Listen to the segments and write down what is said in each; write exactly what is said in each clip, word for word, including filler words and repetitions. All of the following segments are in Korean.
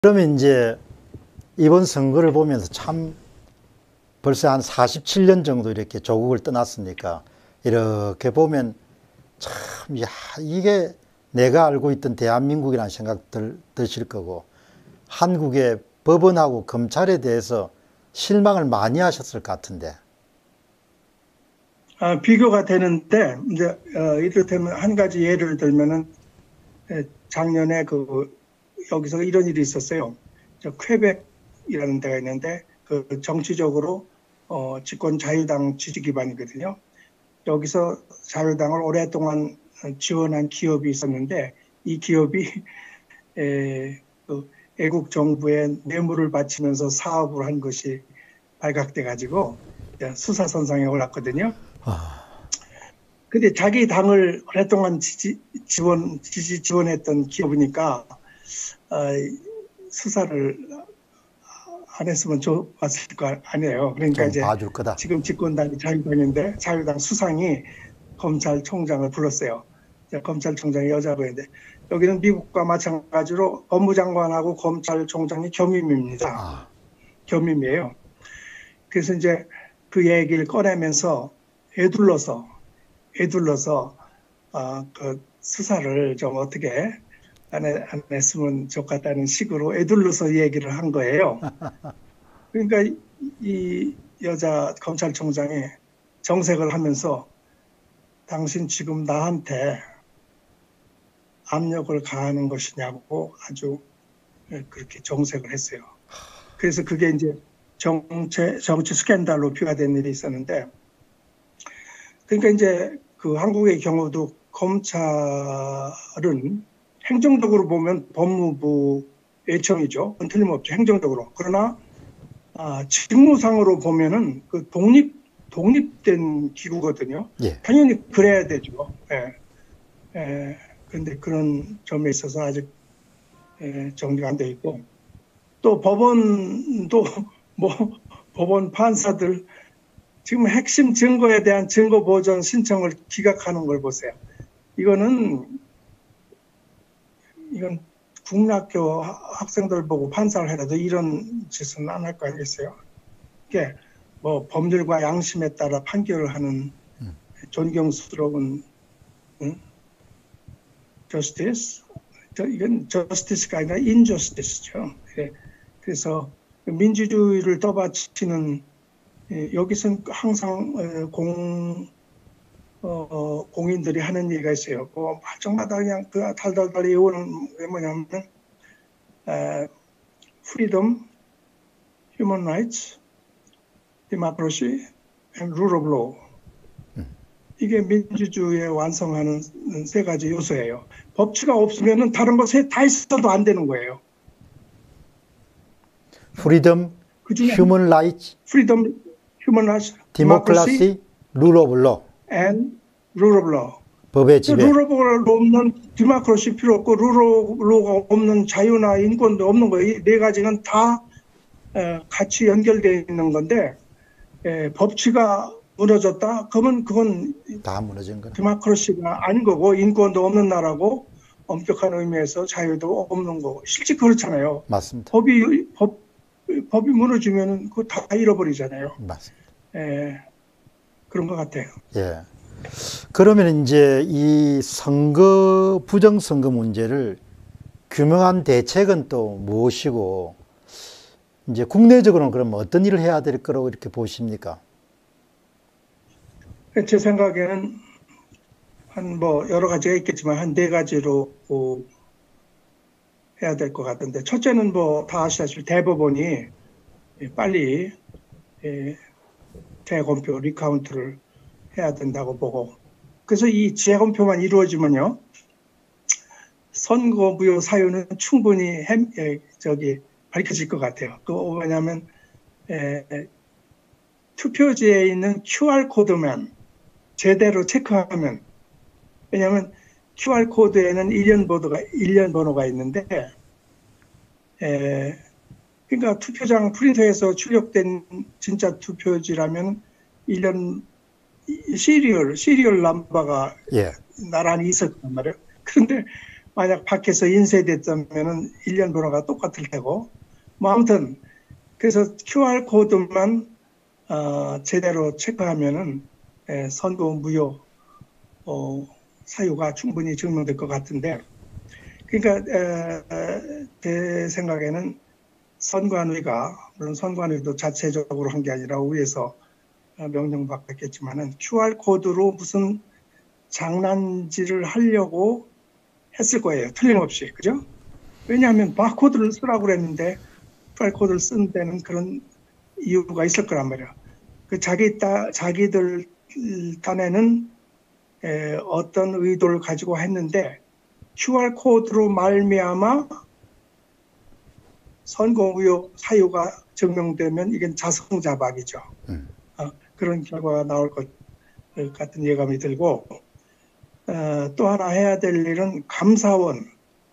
그러면 이제 이번 선거를 보면서 참 벌써 한 사십칠 년 정도 이렇게 조국을 떠났으니까 이렇게 보면 참, 야, 이게 내가 알고 있던 대한민국이라는 생각 들, 드실 거고, 한국의 법원하고 검찰에 대해서 실망을 많이 하셨을 것 같은데. 아, 비교가 되는데, 이제, 어, 이를테면 한 가지 예를 들면은, 에, 작년에 그, 여기서 이런 일이 있었어요. 저 퀘벡이라는 데가 있는데, 그 정치적으로, 어, 집권 자유당 지지 기반이거든요. 여기서 자유당을 오랫동안 지원한 기업이 있었는데, 이 기업이, 에, 그 애국 정부에 뇌물을 바치면서 사업을 한 것이 발각돼 가지고 수사선상에 올랐거든요. 아, 근데 자기 당을 오랫동안 지지, 지원, 지지 지원했던 기업이니까, 어, 수사를 안 했으면 좋았을 거 아니에요. 그러니까 좀 이제 봐줄 거다. 지금 집권당이 자유당인데, 자유당 수상이 검찰총장을 불렀어요. 검찰총장이 여자분인데, 여기는 미국과 마찬가지로 법무장관하고 검찰총장이 겸임입니다. 아, 겸임이에요. 그래서 이제 그 얘기를 꺼내면서 애둘러서, 애둘러서, 어, 그 수사를 좀 어떻게 안, 해, 안 했으면 좋겠다는 식으로 애둘러서 얘기를 한 거예요. 그러니까 이 여자 검찰총장이 정색을 하면서 당신 지금 나한테 압력을 가하는 것이냐고 아주 그렇게 정색을 했어요. 그래서 그게 이제 정치, 정치 스캔들로 비화된 일이 있었는데, 그러니까 이제 그 한국의 경우도 검찰은 행정적으로 보면 법무부 예청이죠. 그건 틀림없죠. 행정적으로. 그러나 아, 직무상으로 보면은 그 독립 독립된 기구거든요. 예. 당연히 그래야 되죠. 예. 예. 그런데 그런 점에 있어서 아직 예, 정리가 안 돼 있고, 또 법원도 뭐 법원 판사들 지금 핵심 증거에 대한 증거 보전 신청을 기각하는 걸 보세요. 이거는 이건 국민학교 학생들 보고 판사를 해라도 이런 짓은 안 할 거 아니겠어요? 이게 뭐 법률과 양심에 따라 판결을 하는 존경스러운 응? 저스티스? 이건 저스티스가 아니라 인저스티스죠. 그래서 민주주의를 떠받치는 여기서는 항상 공 어, 공인들이 하는 얘기가 있어요. 그 발정마다 그냥 그 달달달 외우는 게 뭐냐면 에, freedom, human rights, democracy, and rule of law. 이게 민주주의에 완성하는 세 가지 요소예요. 법치가 없으면은 다른 거 세 다 있어도 안 되는 거예요. freedom, human rights, freedom, human rights, democracy, rule of law. and rule of law. 법의 지배. rule of law 없는 디모크라시 필요 없고 rule of law가 없는 자유나 인권도 없는 거예요. 이 네 가지는 다 같이 연결되어 있는 건데 에, 법치가 무너졌다? 그러면 그건 다 무너진 거네. 디모크라시가 아닌 거고 인권도 없는 나라고 엄격한 의미에서 자유도 없는 거고 실제 그렇잖아요. 맞습니다. 법이 법 법이 무너지면 그거 다 잃어버리잖아요. 맞습니다. 에, 그런 것 같아요. 예. 그러면 이제 이 선거, 부정선거 문제를 규명한 대책은 또 무엇이고, 이제 국내적으로는 그럼 어떤 일을 해야 될 거라고 이렇게 보십니까? 제 생각에는 한 뭐 여러 가지가 있겠지만 한 네 가지로 뭐 해야 될 것 같은데, 첫째는 뭐 다 아시다시피 대법원이 빨리 재검표 리카운트를 해야 된다고 보고, 그래서 이 재검표만 이루어지면요 선거무효 사유는 충분히 햄, 에, 저기 밝혀질 것 같아요. 그 뭐냐면 에, 투표지에 있는 큐알 코드만 제대로 체크하면, 왜냐하면 큐알 코드에는 일련 번호가 일련 번호가 있는데, 에, 그러니까 투표장 프린터에서 출력된 진짜 투표지라면 일련 시리얼, 시리얼 넘버가 예. 나란히 있었단 말이에요. 그런데 만약 밖에서 인쇄됐다면은 일 년 변화가 똑같을 테고, 뭐 아무튼 그래서 큐알 코드만 어, 제대로 체크하면은 에, 선거 무효 어, 사유가 충분히 증명될 것 같은데, 그러니까 에, 에, 제 생각에는 선관위가, 물론 선관위도 자체적으로 한 게 아니라 위에서 명령받겠지만은 큐알 코드로 무슨 장난질을 하려고 했을 거예요. 틀림없이. 그죠? 왜냐하면 바코드를 쓰라고 그랬는데 큐알 코드를 쓴 데는 그런 이유가 있을 거란 말이야. 그 자기 따, 자기들 딴에는 에, 어떤 의도를 가지고 했는데 큐알 코드로 말미암아 선거무효 사유가 증명되면 이건 자성자박이죠. 음. 어, 그런 결과가 나올 것 같은 예감이 들고, 어, 또 하나 해야 될 일은 감사원,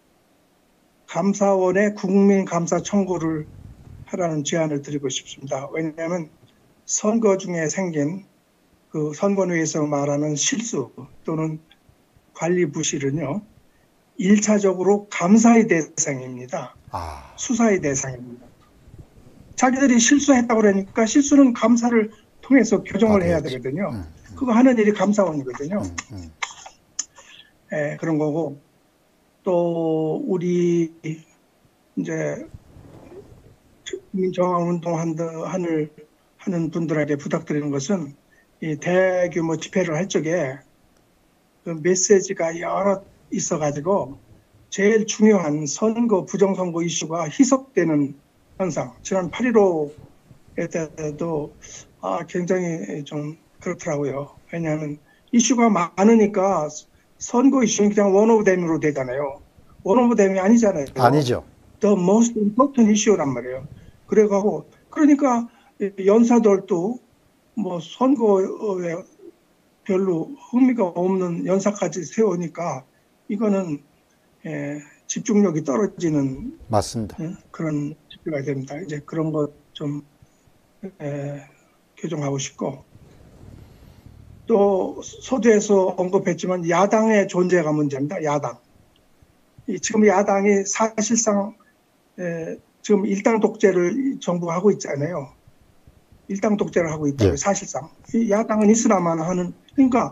감사원에 국민감사 청구를 하라는 제안을 드리고 싶습니다. 왜냐하면 선거 중에 생긴 그 선관위에서 말하는 실수 또는 관리 부실은요, 일차적으로 감사의 대상입니다. 아. 수사의 대상입니다. 자기들이 실수했다고 그러니까 실수는 감사를 통해서 교정을 아, 해야 되거든요. 음, 음. 그거 하는 일이 감사원이거든요. 음, 음. 예, 그런 거고, 또 우리 이제 민정운동 하는 하는 분들에게 부탁드리는 것은 이 대규모 집회를 할 적에 그 메시지가 여러 있어가지고 제일 중요한 선거 부정선거 이슈가 희석되는 현상. 지난 팔 일오 때도 아, 굉장히 좀 그렇더라고요. 왜냐하면 이슈가 많으니까 선거 이슈는 그냥 one of them으로 되잖아요. one of them이 아니잖아요. 아니죠. The most important issue란 말이에요. 그래가고 그러니까 연사들도 뭐 선거에 별로 흥미가 없는 연사까지 세우니까 이거는 예, 집중력이 떨어지는 맞습니다. 예, 그런 집회가 됩니다. 이제 그런 것 좀 교정하고 싶고, 또 서두에서 언급했지만 야당의 존재가 문제입니다. 야당. 이 지금 야당이 사실상 에, 지금 일당 독재를 정부가 하고 있잖아요. 일당 독재를 하고 있다고요. 네. 사실상 이 야당은 있으나만 하는, 그러니까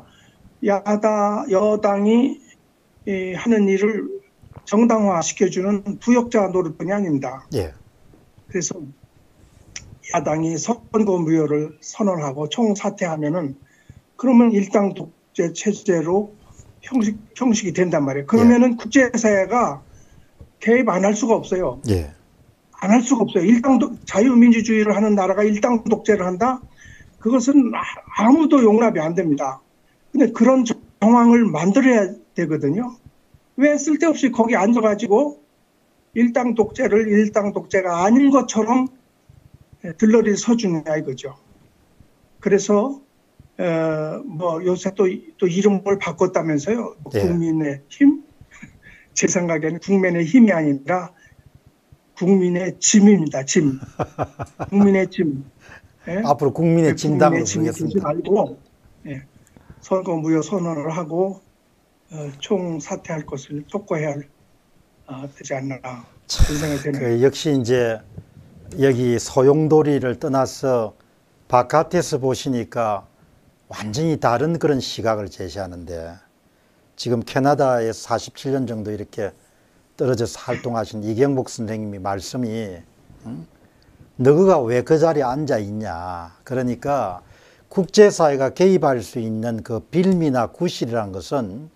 야당 여당이 이, 하는 일을 정당화 시켜주는 부역자 노릇뿐이 아닙니다. 예. 그래서 야당이 선거 무효를 선언하고 총사퇴하면은 그러면 일당 독재 체제로 형식 형식이 된단 말이에요. 그러면은 예. 국제사회가 개입 안 할 수가 없어요. 예. 안 할 수가 없어요. 일당 독, 자유민주주의를 하는 나라가 일당 독재를 한다? 그것은 아무도 용납이 안 됩니다. 근데 그런 정황을 만들어야 되거든요. 왜 쓸데없이 거기 앉아가지고 일당 독재를 일당 독재가 아닌 것처럼 들러리 서주냐 이거죠. 그래서 어, 뭐 요새 또, 또 이름을 바꿨다면서요. 네. 국민의 힘? 제 생각에는 국민의 힘이 아니라 국민의 짐입니다. 짐. 국민의 짐. 네? 앞으로 국민의 짐당으로 부르겠습니다. 알고 네. 선거 무효 선언을 하고 어, 총사퇴할 것을 촉구해야 할, 어, 되지 않나 그런 생각이 드네요. 그 역시 이제 여기 소용돌이를 떠나서 바깥에서 보시니까 완전히 다른 그런 시각을 제시하는데, 지금 캐나다에서 사십칠 년 정도 이렇게 떨어져서 활동하신 이경복 선생님이 말씀이 응? 너가 왜 그 자리에 앉아 있냐. 그러니까 국제사회가 개입할 수 있는 그 빌미나 구실이라는 것은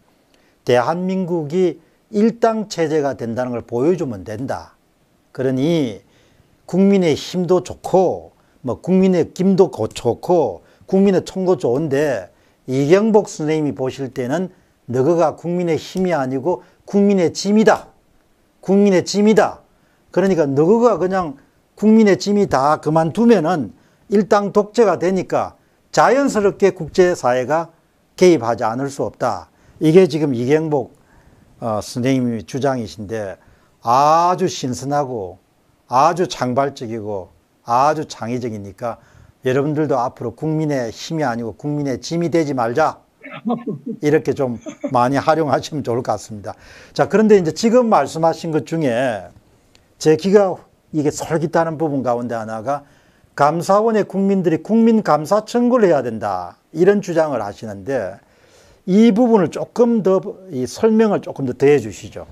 대한민국이 일당 체제가 된다는 걸 보여주면 된다. 그러니 국민의 힘도 좋고 뭐 국민의 김도 좋고 국민의 총도 좋은데 이경복 선생님이 보실 때는 너가 국민의 힘이 아니고 국민의 짐이다. 국민의 짐이다. 그러니까 너가 그냥 국민의 짐이 다 그만두면은 일당 독재가 되니까 자연스럽게 국제사회가 개입하지 않을 수 없다. 이게 지금 이경복 어, 선생님의 주장이신데 아주 신선하고 아주 창발적이고 아주 창의적이니까 여러분들도 앞으로 국민의 힘이 아니고 국민의 짐이 되지 말자. 이렇게 좀 많이 활용하시면 좋을 것 같습니다. 자, 그런데 이제 지금 말씀하신 것 중에 제 귀가 이게 솔깃하는 부분 가운데 하나가 감사원의 국민들이 국민감사 청구를 해야 된다, 이런 주장을 하시는데 이 부분을 조금 더 이 설명을 조금 더 더해 주시죠.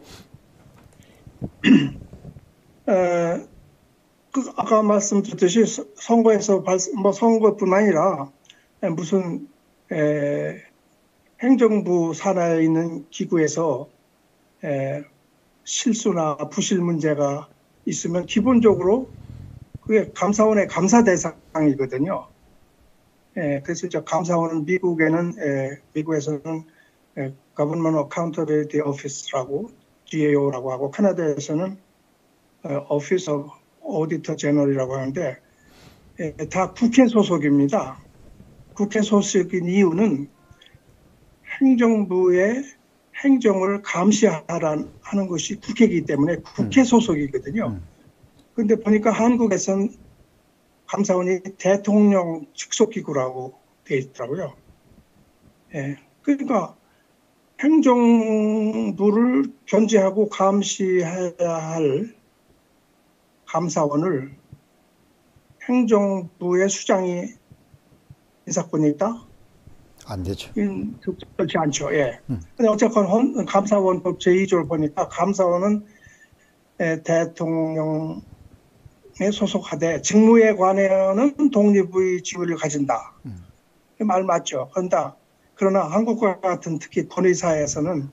에, 그 아까 말씀드렸듯이 선거에서 뭐 선거뿐 아니라 무슨 에, 행정부 산하에 있는 기구에서 에, 실수나 부실 문제가 있으면 기본적으로 그게 감사원의 감사 대상이거든요. 예, 그래서 저 감사원은 미국에는 예, 미국에서는 예, Government Accountability Office라고 지에이오라고 하고 캐나다에서는 어, Office of Auditor General이라고 하는데 예, 다 국회 소속입니다. 국회 소속인 이유는 행정부의 행정을 감시하라는 하는 것이 국회이기 때문에 국회 소속이거든요. 그런데 보니까 한국에선 감사원이 대통령 직속기구라고 되어 있더라고요. 예, 그러니까 행정부를 견제하고 감시해야 할 감사원을 행정부의 수장이 인사권이 있다? 안 되죠. 그렇지 않죠. 예. 음. 근데 어쨌건 감사원법 제이 조를 보니까 감사원은 대통령에 소속하되 직무에 관해서는 독립의 지위를 가진다. 음. 말 맞죠. 그런데 그러나 한국과 같은 특히 권위사회에서는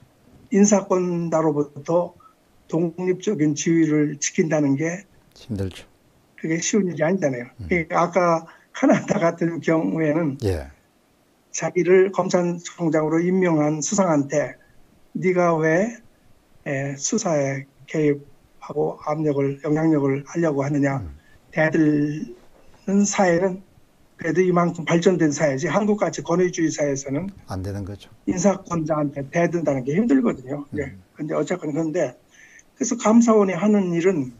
인사권자로부터 독립적인 지위를 지킨다는 게 힘들죠. 그게 쉬운 일이 아니잖아요. 음. 그러니까 아까 캐나다 같은 경우에는 예. 자기를 검찰총장으로 임명한 수상한테 네가 왜 수사에 개입하고 압력을 영향력을 하려고 하느냐. 음. 대들는 사회는 그래도 이만큼 발전된 사회지 한국같이 권위주의 사회에서는 안 되는 거죠. 인사권자한테 대든다는 게 힘들거든요. 음. 네. 근데 어쨌건 그런데 그래서 감사원이 하는 일은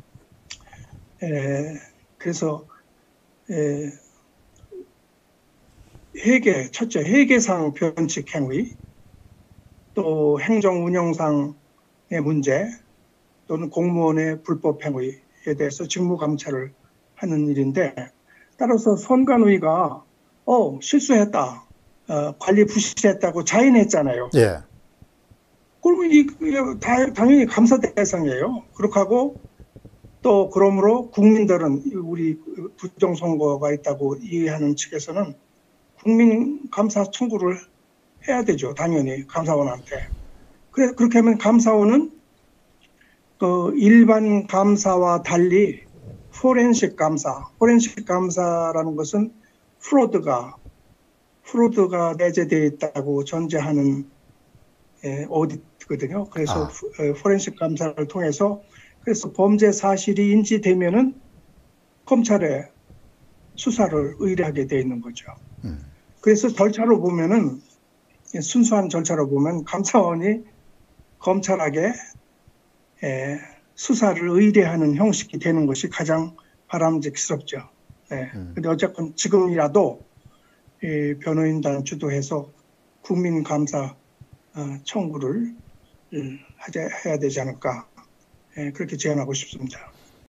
에, 그래서 에, 회계, 첫째 회계상 변칙 행위, 또 행정 운영상의 문제, 또는 공무원의 불법 행위에 대해서 직무 감찰을 하는 일인데, 따라서 선관위가 어 실수했다, 어, 관리 부실했다고 자인했잖아요. 예. 그러면 이 다, 당연히 감사 대상이에요. 그렇게 하고 또 그러므로 국민들은 우리 부정선거가 있다고 이해하는 측에서는 국민 감사 청구를 해야 되죠. 당연히 감사원한테. 그래, 그렇게 하면 감사원은 그 일반 감사와 달리 포렌식 감사, 포렌식 감사라는 것은 프로드가 프로드가 내재되어 있다고 전제하는 예, 오디트거든요. 그래서 아. 포렌식 감사를 통해서 그래서 범죄 사실이 인지되면은 검찰에 수사를 의뢰하게 되어 있는 거죠. 음. 그래서 절차로 보면은 순수한 절차로 보면 감사원이 검찰에게 에, 수사를 의뢰하는 형식이 되는 것이 가장 바람직스럽죠. 네. 음. 근데 어쨌건 지금이라도 이 변호인단 주도해서 국민감사 어, 청구를 하자, 해야 되지 않을까 예, 그렇게 제안하고 싶습니다.